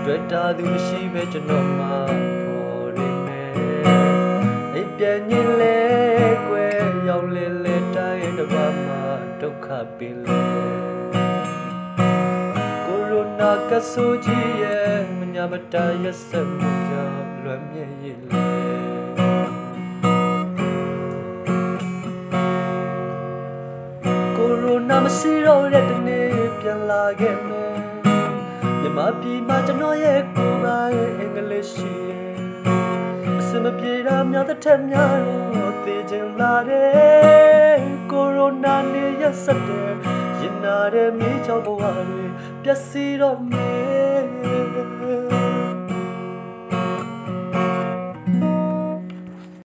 တွေ့တာသူမရှိပဲကျွန်တော်မှပေါ်ရင်းနေအိပ်ပြန်ညင်လဲကွယ်ရောက်လေလေတိုင်းတစ်ပတ်မှဒုက္ခပေးလေကိုရိုနာကဆူကြီးရဲ့မညာမတားရက်စက်မှုကြောင့်လွယ်မြဲရည်လေကိုရိုနာမရှိတော့တဲ့ဒီနေ့ပြန်လာခဲ့မယ်မြမပြည်မှာကျွန်တော်ရဲ့ကိုယ်ပိုင်အင်္ဂလိပ်ရှိအစမပြေတာများတဲ့ထက်များတော့သိချင်လာတယ်ကိုရိုနာနဲ့ရက်စက်တယ်ရင်နာတဲ့မြေချောင်းဘဝတွေပျက်စီးတော့မယ်